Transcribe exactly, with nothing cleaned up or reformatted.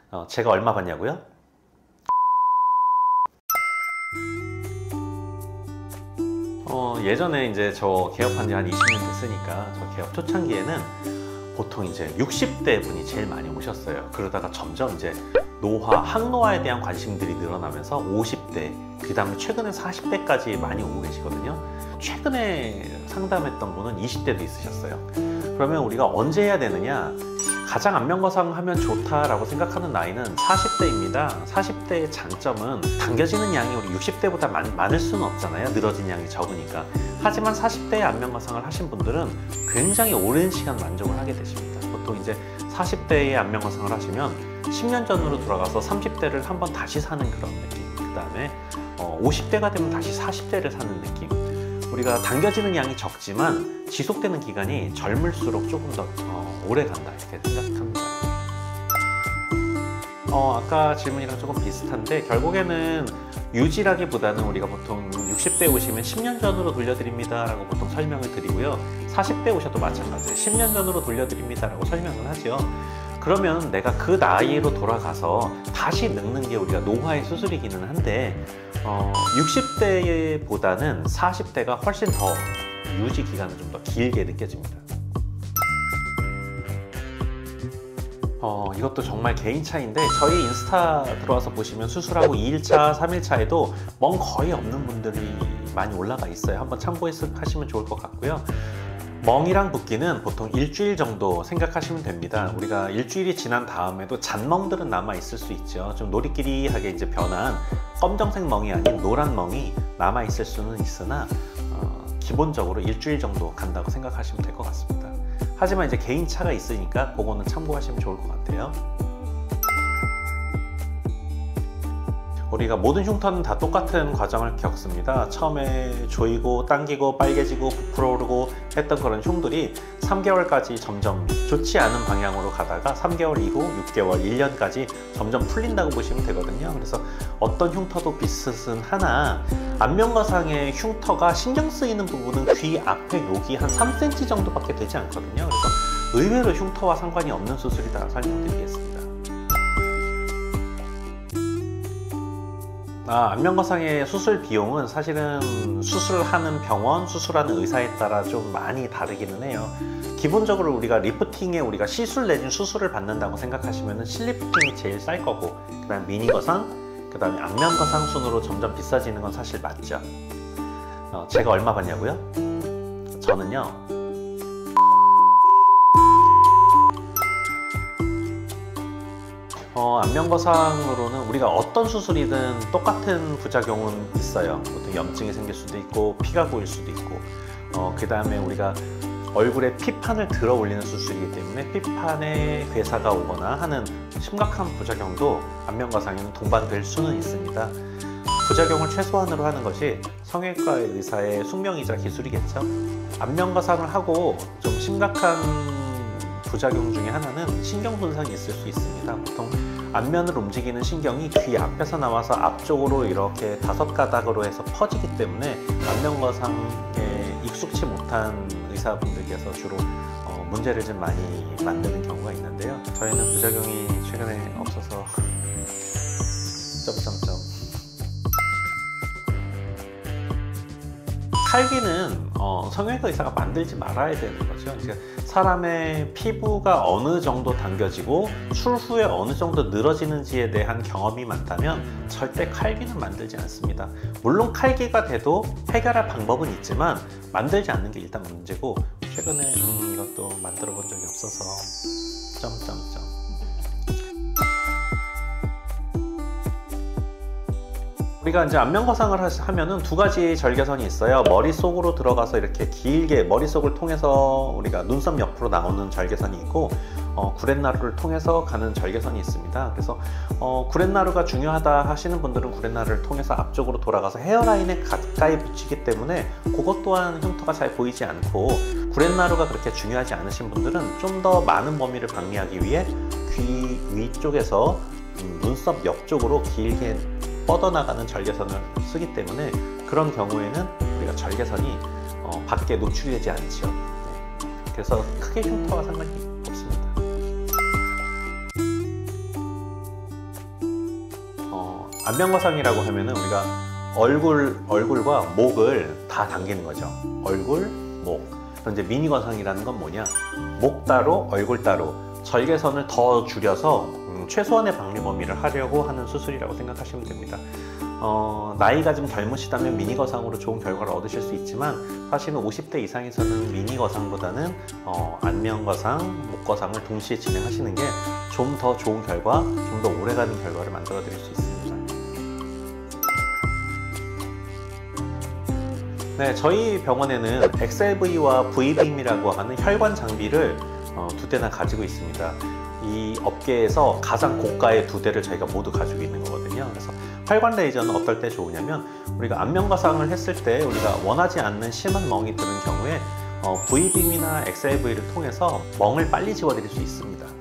어, 제가 얼마 받냐고요? 어, 예전에 이제 저 개업한 지 한 이십 년 됐으니까 저 개업 초창기에는 보통 이제 육십 대 분이 제일 많이 오셨어요. 그러다가 점점 이제 노화, 항노화에 대한 관심들이 늘어나면서 오십 대, 그 다음에 최근에 사십 대까지 많이 오고 계시거든요. 최근에 상담했던 분은 이십 대도 있으셨어요. 그러면 우리가 언제 해야 되느냐? 가장 안면거상 하면 좋다라고 생각하는 나이는 사십 대입니다. 사십 대의 장점은 당겨지는 양이 우리 육십 대보다 많, 많을 수는 없잖아요. 늘어진 양이 적으니까. 하지만 사십 대의 안면거상을 하신 분들은 굉장히 오랜 시간 만족을 하게 되십니다. 보통 이제 사십 대의 안면거상을 하시면 십 년 전으로 돌아가서 삼십 대를 한번 다시 사는 그런 느낌. 그 다음에 어, 오십 대가 되면 다시 사십 대를 사는 느낌. 우리가 당겨지는 양이 적지만 지속되는 기간이 젊을수록 조금 더 어, 오래 간다 이렇게 생각합니다. 어, 아까 질문이랑 조금 비슷한데 결국에는 유지라기보다는 우리가 보통 육십 대 오시면 십 년 전으로 돌려드립니다 라고 보통 설명을 드리고요. 사십 대 오셔도 마찬가지예요. 십 년 전으로 돌려드립니다 라고 설명을 하죠. 그러면 내가 그 나이로 돌아가서 다시 늙는 게 우리가 노화의 수술이기는 한데 어, 육십 대보다는 사십 대가 훨씬 더 유지 기간은 좀 더 길게 느껴집니다. 어, 이것도 정말 개인 차이인데 저희 인스타 들어와서 보시면 수술하고 이 일차, 삼 일차에도 멍 거의 없는 분들이 많이 올라가 있어요. 한번 참고하시면 좋을 것 같고요. 멍이랑 붓기는 보통 일주일 정도 생각하시면 됩니다. 우리가 일주일이 지난 다음에도 잔멍들은 남아 있을 수 있죠. 좀 노리끼리하게 이제 변한 검정색 멍이 아닌 노란 멍이 남아 있을 수는 있으나 어, 기본적으로 일주일 정도 간다고 생각하시면 될 것 같습니다. 하지만 이제 개인 차가 있으니까 그거는 참고하시면 좋을 것 같아요. 우리가 모든 흉터는 다 똑같은 과정을 겪습니다. 처음에 조이고 당기고 빨개지고 부풀어 오르고 했던 그런 흉들이 삼 개월까지 점점 좋지 않은 방향으로 가다가 삼 개월 이후 육 개월, 일 년까지 점점 풀린다고 보시면 되거든요. 그래서 어떤 흉터도 비슷은 하나 안면거상의 흉터가 신경 쓰이는 부분은 귀 앞에 여기 한 삼 센티미터 정도밖에 되지 않거든요. 그래서 의외로 흉터와 상관이 없는 수술이다 설명드리겠습니다. 아, 안면거상의 수술 비용은 사실은 수술하는 병원, 수술하는 의사에 따라 좀 많이 다르기는 해요. 기본적으로 우리가 리프팅에 우리가 시술 내진 수술을 받는다고 생각하시면 실리프팅이 제일 쌀 거고 그 다음 미니거상, 그 다음에 안면거상 순으로 점점 비싸지는 건 사실 맞죠. 어, 제가 얼마 받냐고요? 저는요 어, 안면거상으로는 우리가 어떤 수술이든 똑같은 부작용은 있어요. 보통 염증이 생길 수도 있고 피가 고일 수도 있고 어, 그 다음에 우리가 얼굴에 피판을 들어 올리는 수술이기 때문에 피판에 괴사가 오거나 하는 심각한 부작용도 안면거상에는 동반될 수는 있습니다. 부작용을 최소한으로 하는 것이 성형외과 의사의 숙명이자 기술이겠죠. 안면거상을 하고 좀 심각한 부작용 중에 하나는 신경 손상이 있을 수 있습니다. 보통 안면을 움직이는 신경이 귀 앞에서 나와서 앞쪽으로 이렇게 다섯 가닥으로 해서 퍼지기 때문에 안면거상에 익숙치 못한 의사분들께서 주로 어, 문제를 좀 많이 만드는 경우가 있는데요. 저희는 부작용이 최근에 없어서 점점점. 칼기는 어, 성형외과 의사가 만들지 말아야 되는 거죠. 그러니까 사람의 피부가 어느 정도 당겨지고 술 후에 어느 정도 늘어지는지에 대한 경험이 많다면 절대 칼기는 만들지 않습니다. 물론 칼기가 돼도 해결할 방법은 있지만 만들지 않는 게 일단 문제고 최근에 음, 이것도 만들어 본 적이 없어서 점점점. 우리가 이제 안면거상을 하면은 두 가지 절개선이 있어요. 머릿속으로 들어가서 이렇게 길게 머릿속을 통해서 우리가 눈썹 옆으로 나오는 절개선이 있고 어, 구렛나루를 통해서 가는 절개선이 있습니다. 그래서 어, 구렛나루가 중요하다 하시는 분들은 구렛나루를 통해서 앞쪽으로 돌아가서 헤어라인에 가까이 붙이기 때문에 그것 또한 흉터가 잘 보이지 않고 구렛나루가 그렇게 중요하지 않으신 분들은 좀 더 많은 범위를 방해하기 위해 귀 위쪽에서 음, 눈썹 옆쪽으로 길게 뻗어나가는 절개선을 쓰기 때문에 그런 경우에는 우리가 절개선이 어, 밖에 노출되지 않죠. 네. 그래서 크게 흉터와 상관이 없습니다. 안면거상이라고 하면은 우리가 얼굴, 얼굴과 목을 다 당기는 거죠. 얼굴, 목. 그런데 미니거상이라는 건 뭐냐? 목 따로, 얼굴 따로 절개선을 더 줄여서 음, 최소한의 박리 범위를 하려고 하는 수술이라고 생각하시면 됩니다. 어, 나이가 좀 젊으시다면 미니거상으로 좋은 결과를 얻으실 수 있지만 사실은 오십 대 이상에서는 미니거상보다는 어, 안면거상, 목거상을 동시에 진행하시는 게 좀 더 좋은 결과, 좀 더 오래가는 결과를 만들어 드릴 수 있습니다. 네, 저희 병원에는 엑스엘브이와 브이빔이라고 하는 혈관 장비를 어, 두 대나 가지고 있습니다. 이 업계에서 가장 고가의 두 대를 저희가 모두 가지고 있는 거거든요. 그래서 혈관 레이저는 어떨 때 좋으냐면 우리가 안면거상을 했을 때 우리가 원하지 않는 심한 멍이 드는 경우에 어, 브이빔이나 엑스엘브이를 통해서 멍을 빨리 지워드릴 수 있습니다.